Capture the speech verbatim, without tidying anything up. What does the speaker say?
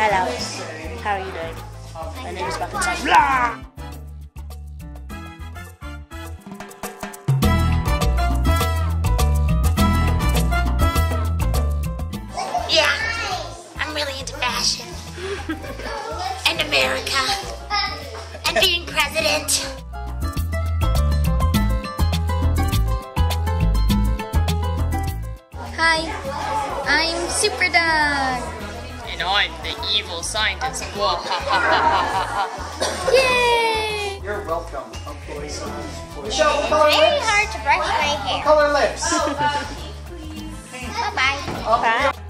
Hello. How are you doing? My name is back inside. Blah! Yeah, I'm really into fashion. And America. And being president. Hi, I'm Super Dog. And I'm the evil scientist. Whoa, ha, ha, ha, ha, ha. Yay! You're welcome. Okay, so Michelle, It's what color very lips? hard to brush my What hair. color lips? Bye-bye. Okay.